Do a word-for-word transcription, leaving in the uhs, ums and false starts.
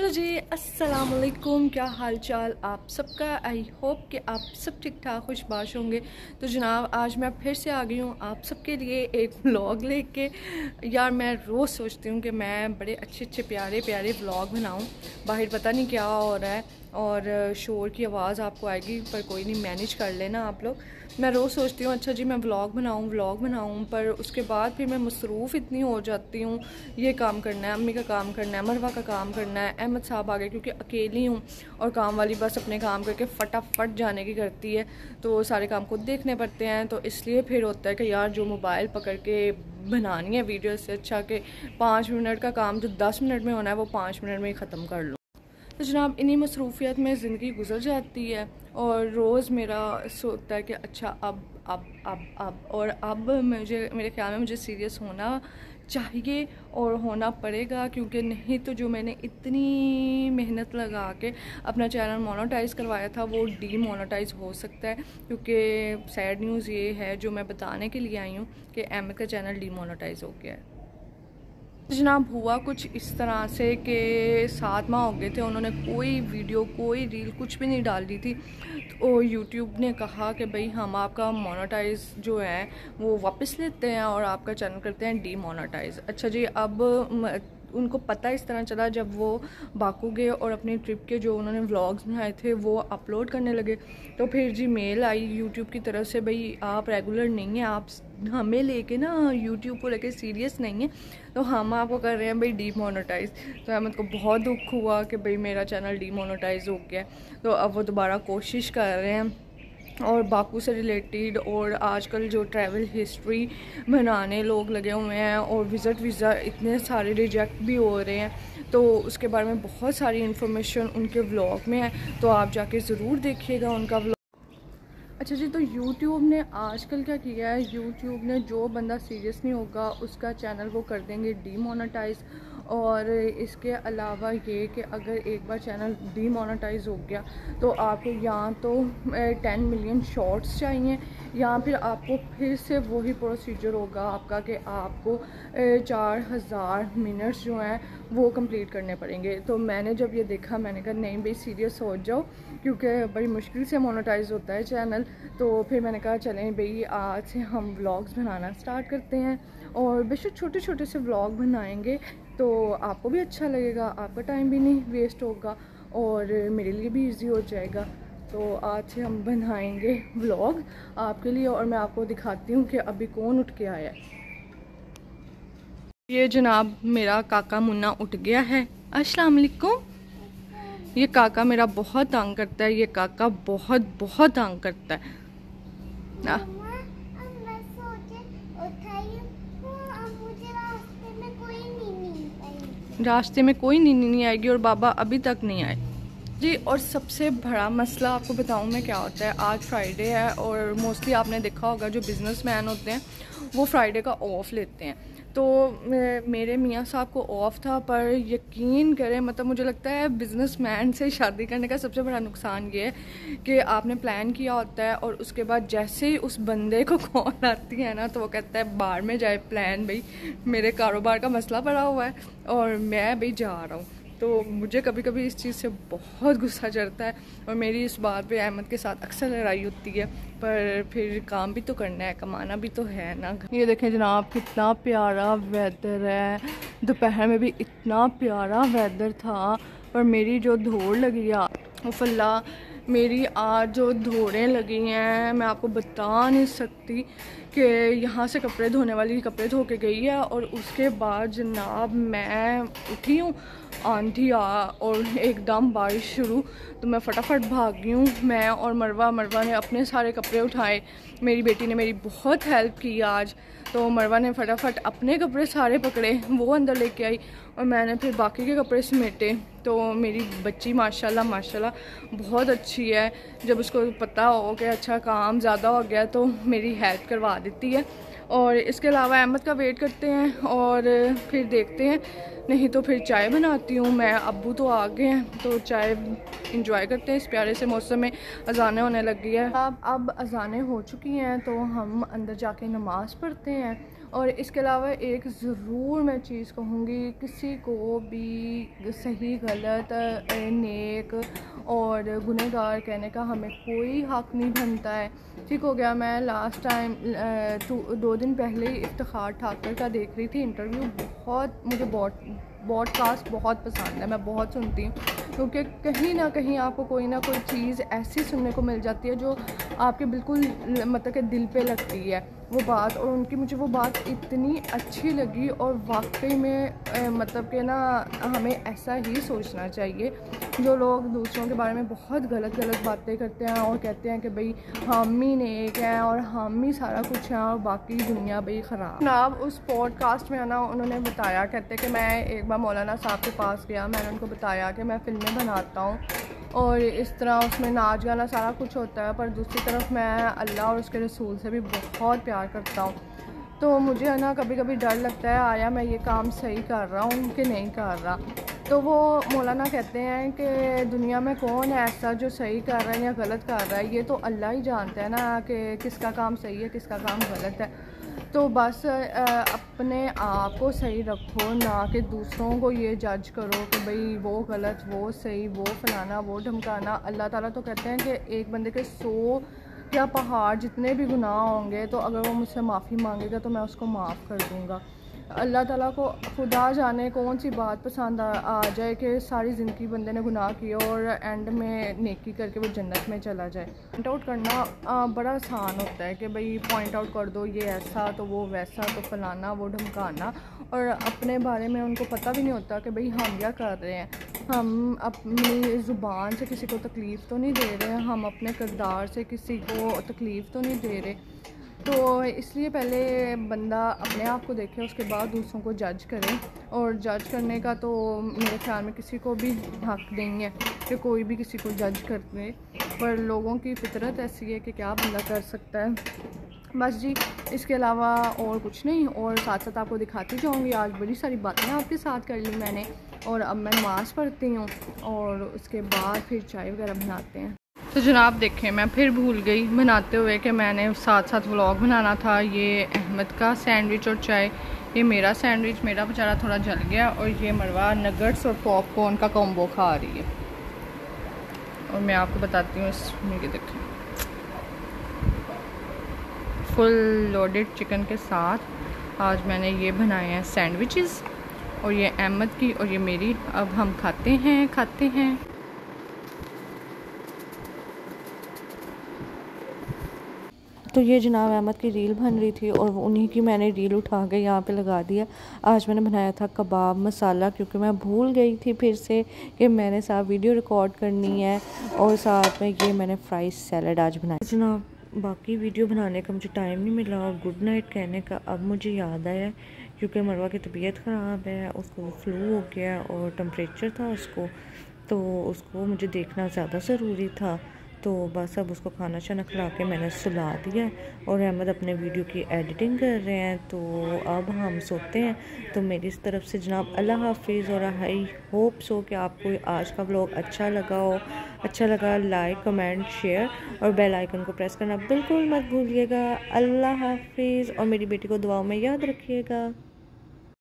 जी अस्सलाम वालेकुम, क्या हाल चाल आप सबका। आई होप कि आप सब ठीक ठाक खुशबाश होंगे। तो जनाब आज मैं फिर से आ गई हूँ आप सबके लिए एक व्लॉग लेके। यार मैं रोज़ सोचती हूँ कि मैं बड़े अच्छे अच्छे प्यारे प्यारे व्लॉग बनाऊँ। बाहर पता नहीं क्या हो रहा है और शोर की आवाज़ आपको आएगी, पर कोई नहीं, मैनेज कर लेना आप लोग। मैं रोज़ सोचती हूँ अच्छा जी मैं व्लॉग बनाऊँ व्लॉग बनाऊँ पर उसके बाद फिर मैं मसरूफ़ इतनी हो जाती हूँ। ये काम करना है, अम्मी का काम करना है, मरवा का काम करना है, अहमद साहब आ गए क्योंकि अकेली हूँ और काम वाली बस अपने काम करके फटाफट जाने की करती है, तो सारे काम खुद देखने पड़ते हैं। तो इसलिए फिर होता है कि यार जो मोबाइल पकड़ के बनानी है वीडियो से अच्छा कि पाँच मिनट का काम जो दस मिनट में होना है वो पाँच मिनट में ही ख़त्म कर लूँ। तो जनाब इन्हीं मसरूफियत में ज़िंदगी गुजर जाती है और रोज़ मेरा सोचता है कि अच्छा अब अब अब अब और अब मुझे मेरे ख्याल में मुझे सीरियस होना चाहिए और होना पड़ेगा, क्योंकि नहीं तो जो मैंने इतनी मेहनत लगा के अपना चैनल मोनेटाइज करवाया था वो डी मोनेटाइज हो सकता है। क्योंकि सैड न्यूज़ ये है जो मैं बताने के लिए आई हूँ कि अहमद का चैनल डी मोनेटाइज हो गया है। जनाब हुआ कुछ इस तरह से कि सात माह हो गए थे, उन्होंने कोई वीडियो कोई रील कुछ भी नहीं डाल दी थी। तो यूट्यूब ने कहा कि भाई हम आपका मोनेटाइज जो है वो वापस लेते हैं और आपका चैनल करते हैं डी मोनेटाइज। अच्छा जी, अब उनको पता इस तरह चला जब वो बाकू गए और अपनी ट्रिप के जो उन्होंने व्लॉग्स बनाए थे वो अपलोड करने लगे, तो फिर जी मेल आई यूट्यूब की तरफ से, भाई आप रेगुलर नहीं हैं, आप हमें लेके ना यूट्यूब को लेके सीरियस नहीं है, तो हम आपको कर रहे हैं भाई डी मोनेटाइज। तो अहमद को बहुत दुख हुआ कि भाई मेरा चैनल डी मोनेटाइज हो गया। तो अब वो दोबारा कोशिश कर रहे हैं और बाकू से रिलेटेड और आजकल जो ट्रैवल हिस्ट्री बनाने लोग लगे हुए हैं और विज़िट वीज़ा इतने सारे रिजेक्ट भी हो रहे हैं, तो उसके बारे में बहुत सारी इन्फॉर्मेशन उनके व्लॉग में है, तो आप जाके ज़रूर देखिएगा उनका व्लॉग। अच्छा जी, तो यूट्यूब ने आजकल क्या किया है, यूट्यूब ने जो बंदा सीरियस नहीं होगा उसका चैनल वो कर देंगे डी मोनेटाइज। और इसके अलावा ये कि अगर एक बार चैनल डी मोनेटाइज हो गया तो आपको या तो टेन मिलियन शॉर्ट्स चाहिए या फिर आपको फिर से वही प्रोसीजर होगा आपका कि आपको चार हज़ार मिनट्स जो हैं वो कंप्लीट करने पड़ेंगे। तो मैंने जब ये देखा मैंने कहा नहीं भाई सीरियस हो जाओ, क्योंकि बड़ी मुश्किल से मोनेटाइज होता है चैनल। तो फिर मैंने कहा चलें भाई आज से हम व्लॉग्स बनाना स्टार्ट करते हैं और बेशक छोटे छोटे से व्लॉग बनाएंगे तो आपको भी अच्छा लगेगा, आपका टाइम भी नहीं वेस्ट होगा और मेरे लिए भी इजी हो जाएगा। तो आज से हम बनाएंगे व्लॉग आपके लिए और मैं आपको दिखाती हूँ कि अभी कौन उठ के आया है। ये जनाब मेरा काका मुन्ना उठ गया है। अस्सलाम वालेकुम। ये काका मेरा बहुत तंग करता है, ये काका बहुत बहुत तंग करता है ना। रास्ते में कोई नीनी नहीं आएगी और बाबा अभी तक नहीं आए जी। और सबसे बड़ा मसला आपको बताऊं मैं क्या होता है, आज फ्राइडे है और मोस्टली आपने देखा होगा जो बिजनेसमैन होते हैं वो फ्राइडे का ऑफ लेते हैं। तो मेरे मियाँ साहब को ऑफ था, पर यकीन करें मतलब मुझे लगता है बिजनेसमैन से शादी करने का सबसे बड़ा नुकसान ये है कि आपने प्लान किया होता है और उसके बाद जैसे ही उस बंदे को कॉल आती है ना तो वो कहता है बाहर में जाए प्लान, भाई मेरे कारोबार का मसला पड़ा हुआ है और मैं भाई जा रहा हूँ। तो मुझे कभी कभी इस चीज़ से बहुत गुस्सा चढ़ता है और मेरी इस बात पे अहमद के साथ अक्सर लड़ाई होती है, पर फिर काम भी तो करना है, कमाना भी तो है ना। ये देखें जनाब कितना प्यारा वेदर है, दोपहर में भी इतना प्यारा वेदर था, पर मेरी जो धूड़ लगी है फल्ला, मेरी आज जो धोड़ें लगी हैं मैं आपको बता नहीं सकती कि यहाँ से कपड़े धोने वाली कपड़े धो के गई है और उसके बाद जनाब मैं उठी हूँ आंधी आ और एकदम बारिश शुरू, तो मैं फटाफट भाग गई हूँ। मैं और मरवा मरवा ने अपने सारे कपड़े उठाए, मेरी बेटी ने मेरी बहुत हेल्प की आज। तो मरवा ने फटाफट अपने कपड़े सारे पकड़े वो अंदर लेके आई और मैंने फिर बाकी के कपड़े समेटे। तो मेरी बच्ची माशाल्लाह माशाल्लाह बहुत अच्छी है, जब उसको पता हो कि अच्छा काम ज़्यादा हो गया तो मेरी हेल्प करवा देती है। और इसके अलावा अहमद का वेट करते हैं और फिर देखते हैं, नहीं तो फिर चाय बनाती हूँ मैं। अब्बू तो आ गए हैं तो चाय इंजॉय करते हैं इस प्यारे से मौसम में। अजानें होने लग गई है अब अब अजानें हो चुकी हैं तो हम अंदर जाके नमाज़ पढ़ते हैं और इसके अलावा एक ज़रूर मैं चीज़ कहूँगी, किसी को भी सही गलत नेक और गुनहगार कहने का हमें कोई हक़ नहीं बनता है। ठीक हो गया। मैं लास्ट टाइम दो दिन पहले ही इफ्तिखार ठाकर का देख रही थी इंटरव्यू। बहुत मुझे बहुत पॉडकास्ट बहुत पसंद है, मैं बहुत सुनती हूँ, क्योंकि कहीं ना कहीं आपको कोई ना कोई चीज़ ऐसी सुनने को मिल जाती है जो आपके बिल्कुल मतलब कि दिल पे लगती है वो बात। और उनकी मुझे वो बात इतनी अच्छी लगी और वाकई में ए, मतलब कि ना हमें ऐसा ही सोचना चाहिए। जो लोग दूसरों के बारे में बहुत गलत गलत बातें करते हैं और कहते हैं कि भाई हम ही नेक हैं और हम ही सारा कुछ हैं और बाकी दुनिया भाई ख़राब। जनाब उस पॉडकास्ट में ना उन्होंने बताया, कहते कि मैं एक बार मौलाना साहब के पास गया, मैंने उनको बताया कि मैं फ़िल्में बनाता हूँ और इस तरह उसमें नाच गाना सारा कुछ होता है, पर दूसरी तरफ मैं अल्लाह और उसके रसूल से भी बहुत प्यार करता हूँ। तो मुझे है ना कभी कभी डर लगता है आया मैं ये काम सही कर रहा हूँ कि नहीं कर रहा। तो वो मौलाना कहते हैं कि दुनिया में कौन है ऐसा जो सही कर रहा है या गलत कर रहा है, ये तो अल्लाह ही जानता है ना कि किसका काम सही है किसका काम गलत है। तो बस अपने आप को सही रखो, ना कि दूसरों को ये जज करो कि भाई वो गलत वो सही, वो फलाना वो धमकाना। अल्लाह ताला तो कहते हैं कि एक बंदे के सौ या पहाड़ जितने भी गुनाह होंगे तो अगर वो मुझसे माफ़ी मांगेगा तो मैं उसको माफ़ कर दूँगा। अल्लाह ताला को खुदा जाने कौन सी बात पसंद आ, आ जाए कि सारी ज़िंदगी बंदे ने गुनाह किया और एंड में नेकी करके वो जन्नत में चला जाए। पॉइंट आउट करना आ, बड़ा आसान होता है कि भाई पॉइंट आउट कर दो ये ऐसा तो वो वैसा तो फलाना वो धमकाना, और अपने बारे में उनको पता भी नहीं होता कि भाई हम क्या कर रहे हैं। हम अपनी ज़ुबान से किसी को तकलीफ़ तो नहीं दे रहे, हम अपने किरदार से किसी को तकलीफ़ तो नहीं दे रहे। तो इसलिए पहले बंदा अपने आप को देखे, उसके बाद दूसरों को जज करे। और जज करने का तो मेरे ख्याल में किसी को भी हक़ नहीं है कि कोई भी किसी को जज कर दे, पर लोगों की फितरत ऐसी है कि क्या बंदा कर सकता है। बस जी, इसके अलावा और कुछ नहीं। और साथ साथ आपको दिखाती जाऊँगी, आज बड़ी सारी बातें आपके साथ कर ली मैंने, और अब मैं नमाज़ पढ़ती हूँ और उसके बाद फिर चाय वगैरह बनाते हैं। तो जनाब देखें, मैं फिर भूल गई बनाते हुए कि मैंने साथ साथ व्लॉग बनाना था। ये अहमद का सैंडविच और चाय, ये मेरा सैंडविच, मेरा बेचारा थोड़ा जल गया, और ये मरवा नगट्स और पॉपकॉर्न का कॉम्बो खा रही है। और मैं आपको बताती हूँ इसमें, ये देखें फुल लोडेड चिकन के साथ आज मैंने ये बनाए हैं सैंडविचेस, और ये अहमद की और ये मेरी। अब हम खाते हैं खाते हैं तो ये जनाब अहमद की रील बन रही थी और उन्हीं की मैंने रील उठा के यहाँ पे लगा दिया। आज मैंने बनाया था कबाब मसाला, क्योंकि मैं भूल गई थी फिर से कि मैंने साथ वीडियो रिकॉर्ड करनी है, और साथ में ये मैंने फ्राइज सैलड आज बनाया। जनाब बाकी वीडियो बनाने का मुझे टाइम नहीं मिला और गुड नाइट कहने का अब मुझे याद आया, क्योंकि मरवा की तबीयत ख़राब है, उसको फ्लू हो गया और टेम्परेचर था उसको, तो उसको मुझे देखना ज़्यादा ज़रूरी था। तो बस अब उसको खाना शाना खिला के मैंने सुला दिया है, और अहमद अपने वीडियो की एडिटिंग कर रहे हैं। तो अब हम सोते हैं। तो मेरी इस तरफ से जनाब अल्लाह हाफिज़, और आई होप सो कि आपको आज का व्लॉग अच्छा लगा हो। अच्छा लगा लाइक कमेंट शेयर और बेल आइकन को प्रेस करना बिल्कुल मत भूलिएगा। अल्लाह हाफिज़, और मेरी बेटी को दुआओं में याद रखिएगा।